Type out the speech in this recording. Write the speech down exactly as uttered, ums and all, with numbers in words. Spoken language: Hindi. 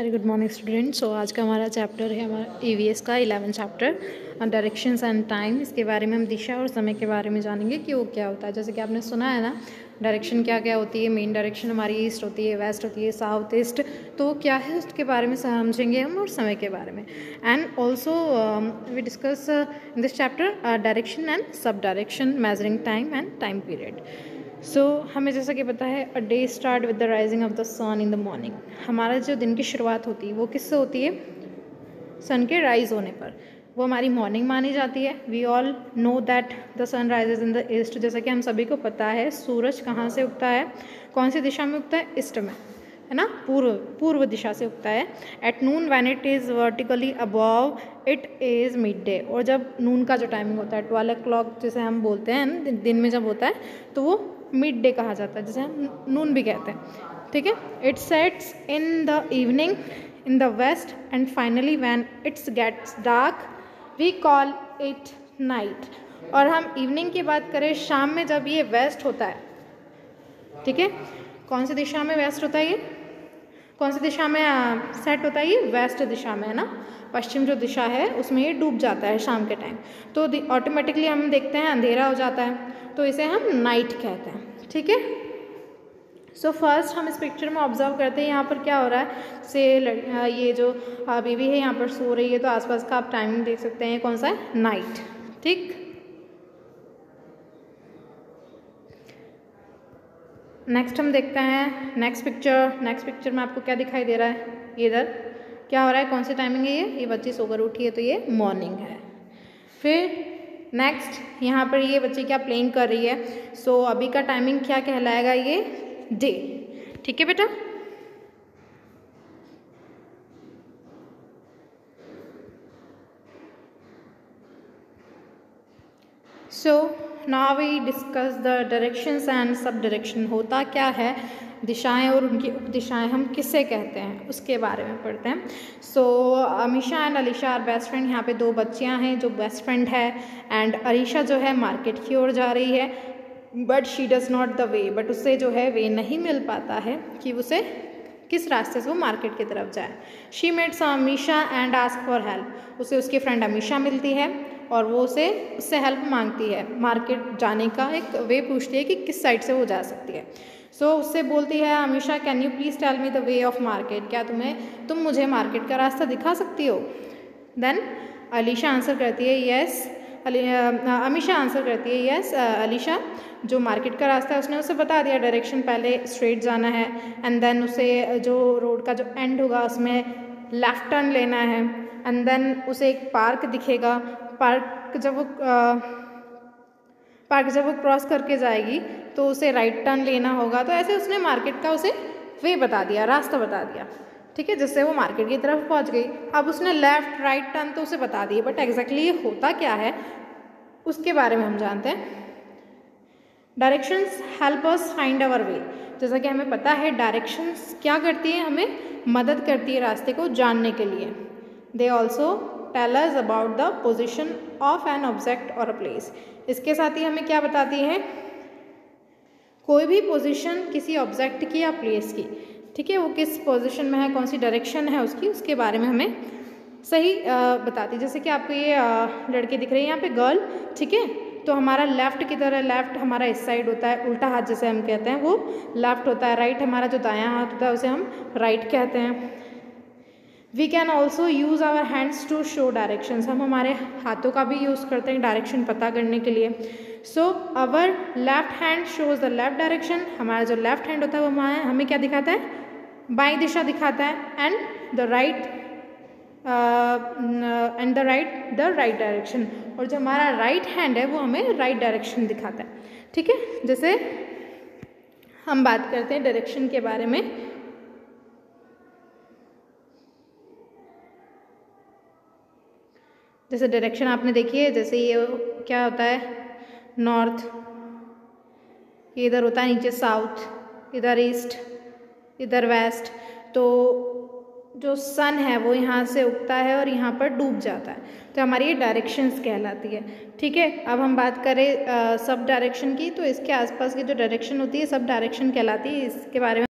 Very good morning student. So आज का हमारा चैप्टर है हमारा ईवीएस का eleven chapter directions and time. इसके बारे में हम दिशा और समय के बारे में जानेंगे कि वो क्या होता है। जैसे कि आपने सुना है ना, डायरेक्शन क्या क्या होती है। मेन डायरेक्शन हमारी ईस्ट होती है, वेस्ट होती है, साउथ ईस्ट। तो वो क्या है उसके बारे में समझेंगे हम, और समय के बारे में। And also we discuss in this chapter direction and sub direction, measuring time and time period. So so, हमें जैसा कि पता है, a day start with the rising of the sun in the morning. हमारा जो दिन की शुरुआत होती है वो किससे होती है? सन के राइज होने पर। वो हमारी मॉर्निंग मानी जाती है। We all know that the sun rises in the east. जैसा कि हम सभी को पता है, सूरज कहाँ से उगता है, कौन सी दिशा में उगता है? ईस्ट में, है ना, पूर्व पूर्व दिशा से उगता है। At noon when it is vertically above it is mid day. और जब नून का जो टाइमिंग होता है, ट्वेल्व ओ क्लॉक जैसे हम बोलते हैं, दिन में जब होता है तो वो मिड डे कहा जाता है, जिसे हम नून भी कहते हैं। ठीक है। It sets in the evening in the west and finally when it's gets dark we call it night. और हम इवनिंग की बात करें, शाम में जब ये वेस्ट होता है, ठीक है, कौन सी दिशा में वेस्ट होता है? ये कौन सी दिशा में सेट होता है? ये वेस्ट दिशा में, है ना। पश्चिम जो दिशा है उसमें ये डूब जाता है शाम के टाइम। तो ऑटोमेटिकली हम देखते हैं अंधेरा हो जाता है, तो इसे हम नाइट कहते हैं। ठीक है। सो फर्स्ट हम इस पिक्चर में ऑब्जर्व करते हैं यहाँ पर क्या हो रहा है। से ये जो बेबी है यहाँ पर सो रही है, तो आसपास का आप टाइमिंग देख सकते हैं, कौन सा है? नाइट। ठीक। नेक्स्ट हम देखते हैं नेक्स्ट पिक्चर। नेक्स्ट पिक्चर में आपको क्या दिखाई दे रहा है? ये इधर क्या हो रहा है? कौन सी टाइमिंग है? ये ये बच्ची सोकर उठी है, तो ये मॉर्निंग है। फिर नेक्स्ट यहाँ पर ये बच्ची क्या प्लेइंग कर रही है। सो so, अभी का टाइमिंग क्या कहलाएगा? ये डे। ठीक है बेटा। So now we discuss the directions and sub direction. होता क्या है, दिशाएं और उनकी उपदिशाएं हम किसे कहते हैं उसके बारे में पढ़ते हैं। So Amisha and Alisha are best friend. यहाँ पे दो बच्चियाँ हैं जो बेस्ट फ्रेंड है। एंड अलीशा जो है मार्केट की ओर जा रही है, but she does not the way. But उससे जो है वे नहीं मिल पाता है कि उसे किस रास्ते से वो मार्केट की तरफ जाए। She meets Amisha and ask for help. उसे उसकी फ्रेंड अमीशा मिलती है और वो उसे उससे हेल्प मांगती है। मार्केट जाने का एक वे पूछती है कि किस साइड से वो जा सकती है। सो so, उससे बोलती है Amisha, can you please tell me the way of market. क्या तुम्हें तुम मुझे मार्केट का रास्ता दिखा सकती हो? देन अलीशा आंसर करती है यस। अमीशा आंसर करती है यस। अलीशा जो मार्केट का रास्ता है उसने उसे बता दिया डायरेक्शन। पहले स्ट्रेट जाना है एंड देन उसे जो रोड का जो एंड होगा उसमें लेफ्ट टर्न लेना है। एंड देन उसे एक पार्क दिखेगा। पार्क जब वो पार्क जब वो क्रॉस करके जाएगी तो उसे राइट टर्न लेना होगा। तो ऐसे उसने मार्केट का उसे वे बता दिया, रास्ता बता दिया। ठीक है, जिससे वो मार्केट की तरफ पहुंच गई। अब उसने लेफ्ट राइट टर्न तो उसे बता दिए, बट एग्जैक्टली ये होता क्या है उसके बारे में हम जानते हैं। Directions help us find our way. जैसा कि हमें पता है डायरेक्शंस क्या करती है, हमें मदद करती है रास्ते को जानने के लिए। They also tell us about the position of an object और अ प्लेस। इसके साथ ही हमें क्या बताती है? कोई भी पोजीशन किसी ऑब्जेक्ट की या प्लेस की, ठीक है, वो किस पोजीशन में है, कौन सी डायरेक्शन है उसकी, उसके बारे में हमें सही बताती है। जैसे कि आपको ये लड़की दिख रही है यहाँ पे, गर्ल, ठीक है, तो हमारा लेफ्ट की तरह, लेफ्ट हमारा इस साइड होता है, उल्टा हाथ जिसे हम कहते हैं वो लेफ्ट होता है। राइट हमारा जो दायां हाथ होता है उसे हम राइट कहते हैं। We can also use our hands to show directions. हम हमारे हाथों का भी यूज़ करते हैं डायरेक्शन पता करने के लिए। So our left hand shows the left direction. हमारा जो लेफ्ट हैंड होता है वो हमारा हमें क्या दिखाता है? बाईं दिशा दिखाता है। And the right and the right the right direction. और जो हमारा राइट हैंड है वो हमें राइट डायरेक्शन दिखाता है। ठीक है। जैसे हम बात करते हैं डायरेक्शन के बारे में। जैसे डायरेक्शन आपने देखी है, जैसे ये क्या होता है, नॉर्थ, ये इधर होता है नीचे साउथ, इधर ईस्ट, इधर वेस्ट। तो जो सन है वो यहाँ से उगता है और यहाँ पर डूब जाता है, तो हमारी ये डायरेक्शंस कहलाती है। ठीक है। अब हम बात करें सब डायरेक्शन की, तो इसके आसपास की जो डायरेक्शन होती है सब डायरेक्शन कहलाती है। इसके बारे में